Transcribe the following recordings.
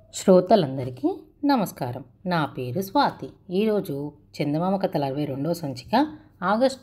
శ్రోతలందరికీ నమస్కారం. నా పేరు స్వాతి. ఈరోజు చందమామ కథల 62వ సంచిక ఆగస్టు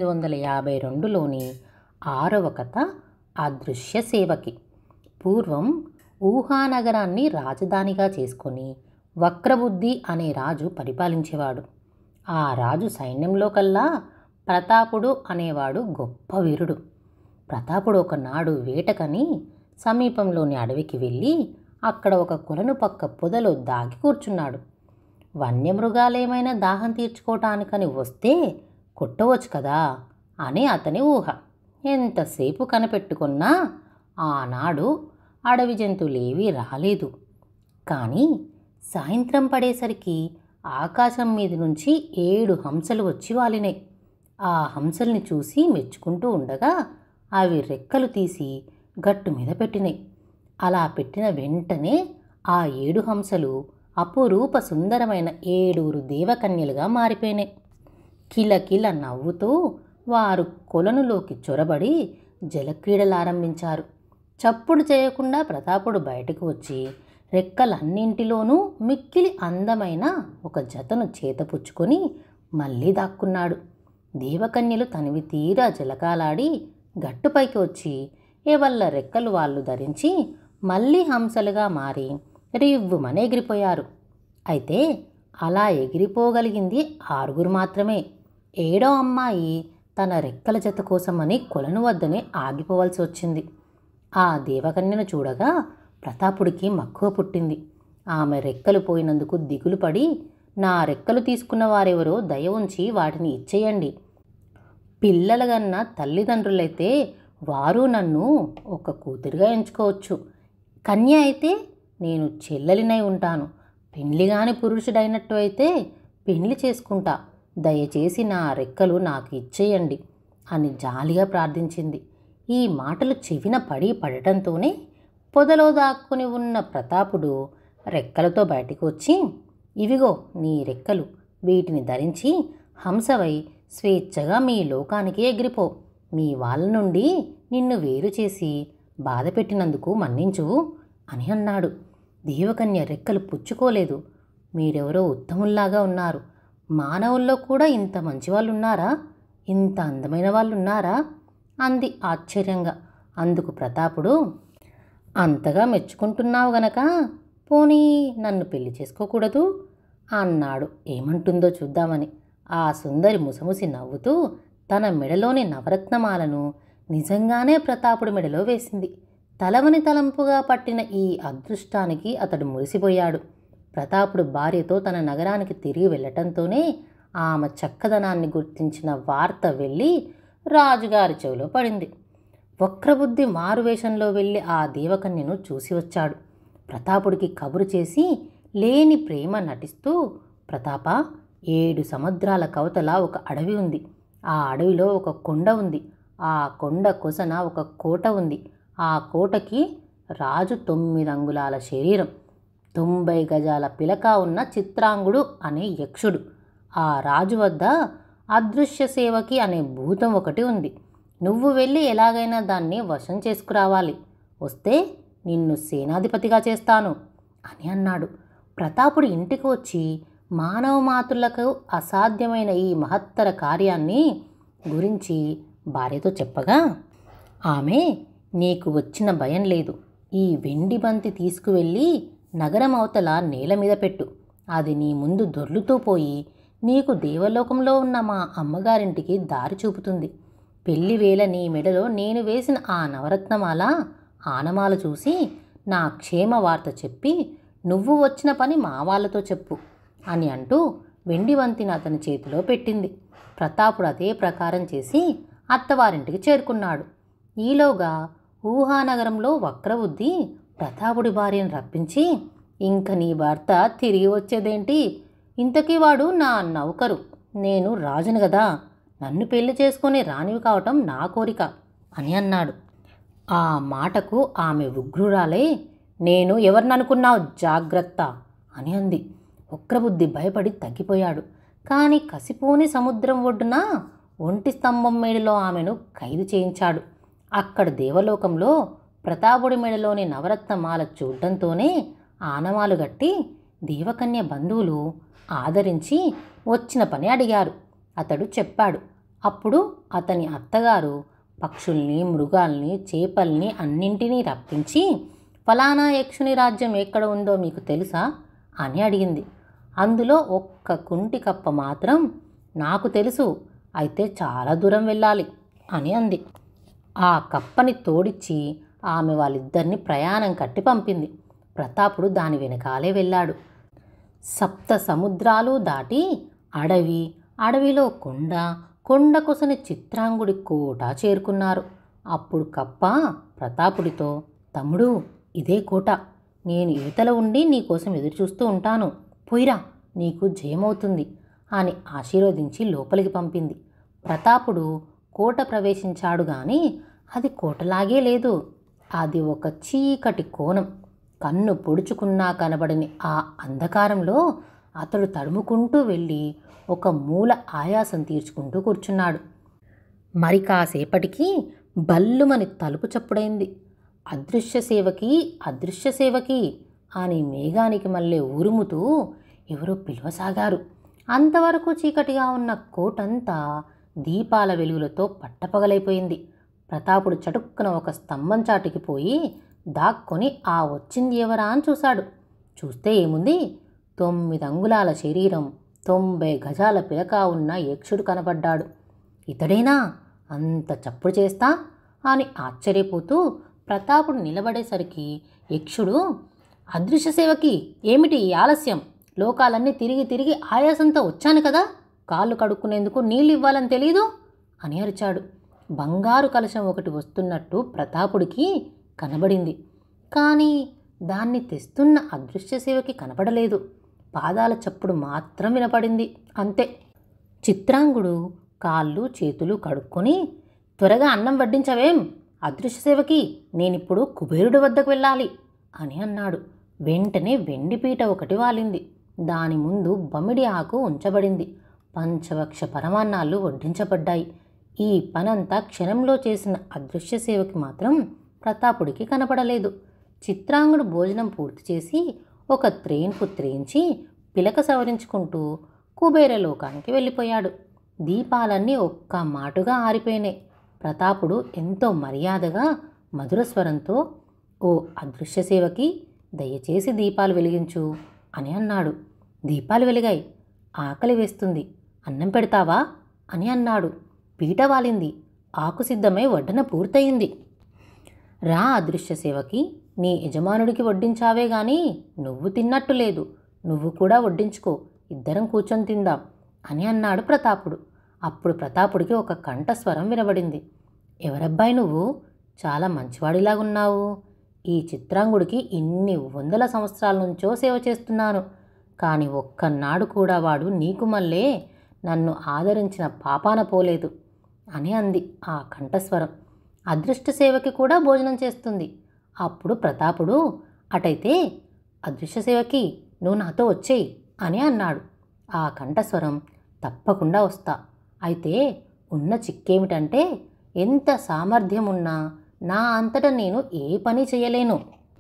1952లోని 6వ కథ అదృశ్య సేవకి. పూర్వం ఊహానగరాన్ని రాజధానిగా చేసుకొని వక్రబుద్ధి అనే రాజు పరిపాలించేవాడు. ఆ రాజు సైన్యంలో కల్లా ప్రతాపుడు అనేవాడు గొప్ప వీరుడు. ప్రతాపుడు ఒకనాడు వేటకని సమీపంలోని అడవికి వెళ్ళి అక్కడ ఒక కొలను పక్క పొదలో దాగి కూర్చున్నాడు. వన్యమృగాలేమైనా దాహం తీర్చుకోవటానికని వస్తే కొట్టవచ్చు కదా అని అతని ఊహ. ఎంతసేపు కనిపెట్టుకున్నా ఆనాడు అడవి జంతువులేవీ రాలేదు. కానీ సాయంత్రం పడేసరికి ఆకాశం మీద నుంచి 7 హంసలు వచ్చి వాలినాయి. ఆ హంసల్ని చూసి మెచ్చుకుంటూ ఉండగా అవి రెక్కలు తీసి గట్టు మీద పెట్టినాయి. అలా పెట్టిన వెంటనే ఆ 7 హంసలు అపురూప సుందరమైన 7 దేవకన్యలుగా మారిపోయినాయి. కిలకిల నవ్వుతూ వారు కొలనులోకి చొరబడి జలక్రీడలారంభించారు. చప్పుడు చేయకుండా ప్రతాపుడు బయటకు వచ్చి రెక్కలన్నింటిలోనూ మిక్కిలి అందమైన ఒక జతను చేతపుచ్చుకొని మళ్ళీ దాక్కున్నాడు. దేవకన్యలు తనివి తీరా జలకాలాడి గట్టుపైకి వచ్చి ఎవళ్ళ రెక్కలు వాళ్ళు ధరించి మళ్ళీ హంసలుగా మారి రివ్వుమని ఎగిరిపోయారు. అయితే అలా ఎగిరిపోగలిగింది 6 మాత్రమే. 7వ అమ్మాయి తన రెక్కల జత కోసమని కొలను వద్దనే ఆగిపోవలసి వచ్చింది. ఆ దేవకన్యను చూడగా ప్రతాపుడికి మక్కువ పుట్టింది. ఆమె రెక్కలు పోయినందుకు దిగులు పడి, నా రెక్కలు తీసుకున్న వారెవరో దయ ఉంచి వాటిని ఇచ్చేయండి. పిల్లలగన్న తల్లిదండ్రులైతే వారు నన్ను ఒక కూతురిగా ఎంచుకోవచ్చు. కన్య అయితే నేను చెల్లెలినై ఉంటాను. పెండ్లిగాని పురుషుడైనట్టు అయితే పెండ్లి చేసుకుంటా. దయచేసి నా రెక్కలు నాకు ఇచ్చేయండి అని జాలిగా ప్రార్థించింది. ఈ మాటలు చెవిన పడటంతోనే పొదలో దాక్కుని ఉన్న ప్రతాపుడు రెక్కలతో బయటకు వచ్చి, ఇవిగో నీ రెక్కలు, వీటిని ధరించి హంసవై స్వేచ్ఛగా మీ లోకానికి ఎగిరిపో. మీ వాళ్ళ నుండి నిన్ను వేరు చేసి బాధ పెట్టినందుకు మన్నించు అని అన్నాడు. దేవకన్య రెక్కలు పుచ్చుకోలేదు. మీరెవరో ఉత్తముల్లాగా ఉన్నారు. మానవుల్లో కూడా ఇంత మంచివాళ్ళు ఉన్నారా? ఇంత అందమైన వాళ్ళు ఉన్నారా? అంది ఆశ్చర్యంగా. అందుకు ప్రతాపుడు, అంతగా మెచ్చుకుంటున్నావు గనక పోనీ నన్ను పెళ్లి చేసుకోకూడదు అన్నాడు. ఏమంటుందో చూద్దామని. ఆ సుందరి ముసముసి నవ్వుతూ తన మెడలోని నవరత్నమాలను నిజంగానే ప్రతాపుడి మెడలో వేసింది. తలవని తలంపుగా పట్టిన ఈ అదృష్టానికి అతడు మురిసిపోయాడు. ప్రతాపుడు భార్యతో తన నగరానికి తిరిగి వెళ్ళటంతోనే ఆమె చక్కదనాన్ని గుర్తించిన వార్త వెళ్ళి రాజుగారి చెవిలో పడింది. వక్రబుద్ధి మారువేషంలో వెళ్ళి ఆ దేవకన్యను చూసి వచ్చాడు. ప్రతాపుడికి కబురు చేసి లేని ప్రేమ నటిస్తూ, ప్రతాప, 7 సముద్రాల కవతల ఒక అడవి ఉంది. ఆ అడవిలో ఒక కొండ ఉంది. ఆ కొండ కొసన ఒక కోట ఉంది. ఆ కోటకి రాజు 9 అంగుళాల శరీరం, 90 గజాల పిలక ఉన్న చిత్రాంగుడు అనే యక్షుడు. ఆ రాజు వద్ద అదృశ్య సేవకి అనే భూతం ఒకటి ఉంది. నువ్వు వెళ్ళి ఎలాగైనా దాన్ని వశం చేసుకురావాలి. వస్తే నిన్ను సేనాధిపతిగా చేస్తాను అని అన్నాడు. ప్రతాపుడు ఇంటికి వచ్చి మానవ మాతృలకు అసాధ్యమైన ఈ మహత్తర కార్యాన్ని గురించి భార్యతో చెప్పగా, ఆమె, నీకు వచ్చిన భయం లేదు. ఈ వెండి బంతి తీసుకువెళ్ళి నగరం అవతల నేల మీద పెట్టు. అది నీ ముందు దొర్లుతూ పోయి నీకు దేవలోకంలో ఉన్న మా అమ్మగారింటికి దారి చూపుతుంది. పెళ్లి వేళ నీ మెడలో నేను వేసిన ఆ నవరత్నమాల ఆనమాల చూసి నా క్షేమ వార్త చెప్పి నువ్వు వచ్చిన పని మా వాళ్ళతో చెప్పు అని అంటూ వెండి బంతిని అతని చేతిలో పెట్టింది. ప్రతాపుడు అదే ప్రకారం చేసి అత్తవారింటికి చేరుకున్నాడు. ఈలోగా ఊహానగరంలో వక్రబుద్ధి ప్రతాపుడి భార్యను రప్పించి, ఇంక నీ భర్త తిరిగి వచ్చేదేంటి? ఇంతకీ వాడు నా నౌకరు, నేను రాజును కదా, నన్ను పెళ్లి చేసుకొని రానివి కావటం నా కోరిక అని అన్నాడు. ఆ మాటకు ఆమె ఉగ్రురాలై, నేను ఎవరిననుకున్నావు, జాగ్రత్త అని అంది. వక్రబుద్ధి భయపడి తగ్గిపోయాడు. కానీ కసిపోని సముద్రం ఒడ్డున ఒంటి స్తంభం మేడలో ఆమెను ఖైదు చేయించాడు. అక్కడ దేవలోకంలో ప్రతాపుడి మెడలోని నవరత్నమాల చూడ్డంతోనే ఆనవాలు గట్టి దేవకన్య బంధువులు ఆదరించి వచ్చిన పని అడిగారు. అతడు చెప్పాడు. అప్పుడు అతని అత్తగారు పక్షుల్ని, మృగాల్ని, చేపల్ని అన్నింటినీ రప్పించి, ఫలానా యక్షుని రాజ్యం ఎక్కడ ఉందో మీకు తెలుసా అని అడిగింది. అందులో ఒక్క కుంటి కప్ప మాత్రం నాకు తెలుసు, అయితే చాలా దూరం వెళ్ళాలి అని అంది. ఆ కప్పని తోడిచ్చి ఆమె వాళ్ళిద్దరిని ప్రయాణం కట్టి పంపింది. ప్రతాపుడు దాని వెనకాలే వెళ్ళాడు. సప్త సముద్రాలు దాటి అడవి, అడవిలో కొండ, కొండ కొసని చిత్రాంగుడి కోట చేరుకున్నారు. అప్పుడు కప్ప ప్రతాపుడితో, తమ్ముడు, ఇదే కోట. నేను యువతల ఉండి నీకోసం ఎదురుచూస్తూ ఉంటాను. పోయిరా, నీకు జయమవుతుంది అని ఆశీర్వదించి లోపలికి పంపింది. ప్రతాపుడు కోట ప్రవేశించాడు గాని అది కోటలాగే లేదు. అది ఒక చీకటి కోణం. కన్ను పొడుచుకున్నా కనబడని ఆ అంధకారంలో అతడు తడుముకుంటూ వెళ్ళి ఒక మూల ఆయాసం తీర్చుకుంటూ కూర్చున్నాడు. మరి కాసేపటికి బల్లుమని తలుపు చప్పుడైంది. అదృశ్య సేవకి, అదృశ్య సేవకి అని మేఘానికి మళ్ళీ ఉరుముతూ ఎవరో పిలవసాగారు. అంతవరకు చీకటిగా ఉన్న కోటంతా దీపాల వెలుగులతో పట్టపగలైపోయింది. ప్రతాపుడు చటుక్కున ఒక స్తంభం చాటుకి పోయి దాక్కొని ఆ వచ్చింది ఎవరా అని చూశాడు. చూస్తే ఏముంది, 9 అంగుళాల శరీరం, 90 గజాల పిలక ఉన్న యక్షుడు కనపడ్డాడు. ఇతడేనా అంత చప్పుడు చేస్తా అని ఆశ్చర్యపోతూ ప్రతాపుడు నిలబడేసరికి యక్షుడు, అదృశ్య సేవకి ఏమిటి ఈ ఆలస్యం? లోకాలన్నీ తిరిగి తిరిగి ఆయాసంతో వచ్చాను కదా, కాళ్ళు కడుక్కునేందుకు నీళ్ళు ఇవ్వాలని తెలీదు అని అరిచాడు. బంగారు కలశం ఒకటి వస్తున్నట్టు ప్రతాపుడికి కనబడింది. కానీ దాన్ని తెస్తున్న అదృశ్య సేవకి కనపడలేదు. పాదాల చప్పుడు మాత్రం వినపడింది, అంతే. చిత్రాంగుడు కాళ్ళు చేతులు కడుక్కొని, త్వరగా అన్నం వడ్డించవేం, అదృశ్య సేవకి నేనిప్పుడు కుబేరుడి వద్దకు వెళ్ళాలి అని అన్నాడు. వెంటనే వెండిపీట ఒకటి వాలింది. దాని ముందు బమిడి ఆకు ఉంచబడింది. పంచభక్ష పరమాన్నాలు వడ్డించబడ్డాయి. ఈ పనంతా క్షణంలో చేసిన అదృశ్య సేవకి మాత్రం ప్రతాపుడికి కనపడలేదు. చిత్రాంగుడు భోజనం పూర్తి చేసి ఒక త్రేన్పు త్రేయించి పిలక సవరించుకుంటూ కుబేరలోకానికి వెళ్ళిపోయాడు. దీపాలన్నీ ఒక్క మాటుగా ఆరిపోయినాయి. ప్రతాపుడు ఎంతో మర్యాదగా మధుర స్వరంతో, ఓ అదృశ్య సేవకి దయచేసి దీపాలు వెలిగించు అని అన్నాడు. దీపాలు వెలిగాయి. ఆకలి వేస్తుంది, అన్నం పెడతావా అని అన్నాడు. పీట వాలింది. ఆకు సిద్ధమై వడ్డన పూర్తయింది. రా అదృశ్య సేవకి, నీ యజమానుడికి వడ్డించావే గాని నువ్వు తిన్నట్టు లేదు, నువ్వు కూడా వడ్డించుకో, ఇద్దరం కూర్చొని తిందాం అని అన్నాడు ప్రతాపుడు. అప్పుడు ప్రతాపుడికి ఒక కంఠస్వరం వినబడింది. ఎవరబ్బాయి నువ్వు, చాలా మంచివాడిలాగున్నావు. ఈ చిత్రాంగుడికి ఇన్ని 100 సంవత్సరాల నుంచో సేవ చేస్తున్నాను, కానీ ఒక్కనాడు కూడా వాడు నీకు మళ్ళీ నన్ను ఆదరించిన పాపాన పోలేదు అని అంది ఆ కంఠస్వరం. అదృష్ట సేవకి కూడా భోజనం చేస్తుంది. అప్పుడు ప్రతాపుడు, అటైతే అదృశ్య సేవకి నువ్వు నాతో వచ్చేయి అని అన్నాడు. ఆ కంఠస్వరం, తప్పకుండా వస్తా. అయితే ఉన్న చిక్కేమిటంటే, ఎంత సామర్థ్యం ఉన్నా నా అంతటా నేను ఏ పని చేయలేను.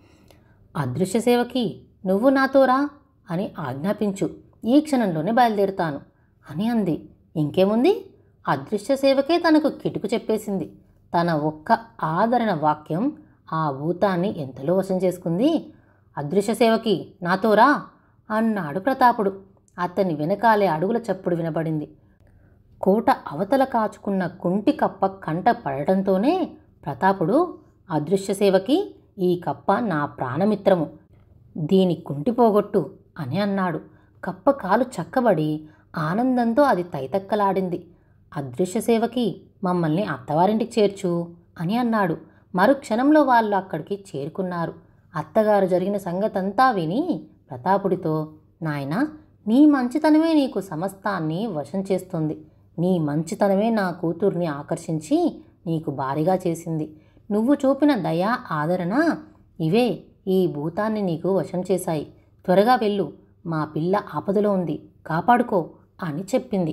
అదృశ్య సేవకి నువ్వు నాతో రా అని ఆజ్ఞాపించు, ఈ క్షణంలోనే బయలుదేరుతాను అని అంది. ఇంకేముంది, అదృశ్య సేవకే తనకు కిటుకు చెప్పేసింది. తన ఒక్క ఆదరణ వాక్యం ఆ భూతాన్ని ఎంతలో వశం చేసుకుంది. అదృశ్య సేవకి నాతో రా అన్నాడు ప్రతాపుడు. అతని వెనకాలే అడుగుల చప్పుడు వినబడింది. కోట అవతల కాచుకున్న కుంటి కప్ప కంట పడటంతోనే ప్రతాపుడు, అదృశ్య సేవకి ఈ కప్ప నా ప్రాణమిత్రము, దీని కుంటి పోగొట్టు అని అన్నాడు. కప్ప కాలు చక్కబడి ఆనందంతో అది తైతక్కలాడింది. అదృశ్య సేవకి మమ్మల్ని అత్తవారింటికి చేర్చు అని అన్నాడు. మరుక్షణంలో వాళ్ళు అక్కడికి చేరుకున్నారు. అత్తగారు జరిగిన సంగతంతా విని ప్రతాపుడితో, నాయనా, నీ మంచితనమే నీకు సమస్తాన్ని వశం చేస్తుంది. నీ మంచితనమే నా కూతుర్ని ఆకర్షించి నీకు భారీగా చేసింది. నువ్వు చూపిన దయా ఆదరణ ఇవే ఈ భూతాన్ని నీకు వశం చేశాయి. త్వరగా వెళ్ళు, మా పిల్ల ఆపదలో ఉంది, కాపాడుకో అని చెప్పింది.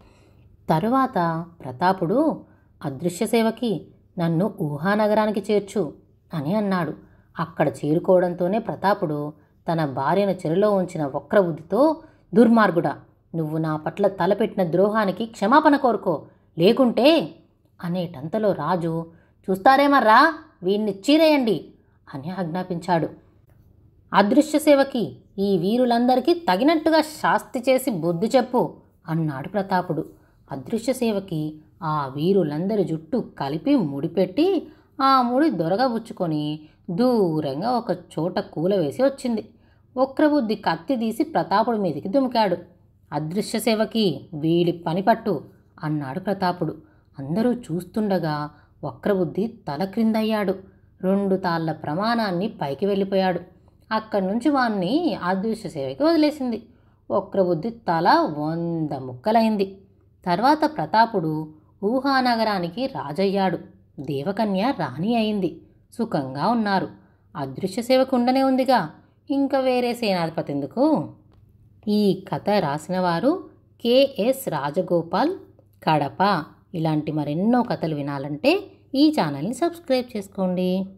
తరువాత ప్రతాపుడు, అదృశ్య సేవకి నన్ను ఊహానగరానికి చేర్చు అని అన్నాడు. అక్కడ చేరుకోవడంతోనే ప్రతాపుడు తన భార్యను చెరలో ఉంచిన వక్రబుద్ధితో, దుర్మార్గుడా, నువ్వు నా పట్ల తలపెట్టిన ద్రోహానికి క్షమాపణ కోరుకో, లేకుంటే అనేటంతలో రాజు, చూస్తారేమర్రా, వీణ్ణి చీరేయండి అని ఆజ్ఞాపించాడు. అదృశ్య సేవకి, ఈ వీరులందరికీ తగినట్టుగా శాస్తి చేసి బుద్ధి చెప్పు అన్నాడు ప్రతాపుడు. అదృశ్య సేవకి ఆ వీరులందరి జుట్టు కలిపి ముడిపెట్టి ఆ ముడి దొరగబుచ్చుకొని దూరంగా ఒక చోట కూలవేసి వచ్చింది. వక్రబుద్ధి కత్తి తీసి ప్రతాపుడి మీదికి దుమికాడు. అదృశ్య సేవకి, వీడి పనిపట్టు అన్నాడు ప్రతాపుడు. అందరూ చూస్తుండగా వక్రబుద్ధి తల క్రిందయ్యాడు. 2 తాళ్ల ప్రమాణాన్ని పైకి వెళ్ళిపోయాడు. అక్కడి నుంచి వాణ్ణి అదృశ్య సేవకి వదిలేసింది. వక్రబుద్ధి తల 100 ముక్కలైంది. తర్వాత ప్రతాపుడు ఊహానగరానికి రాజయ్యాడు. దేవకన్య రాణి అయింది. సుఖంగా ఉన్నారు. అదృశ్య సేవకు ఉండనే ఉందిగా, ఇంకా వేరే సేనాధిపతి ఎందుకు? ఈ కథ రాసినవారు కెఎస్ రాజగోపాల్, కడప. ఇలాంటి మరెన్నో కథలు వినాలంటే ఈ ఛానల్ని సబ్స్క్రైబ్ చేసుకోండి.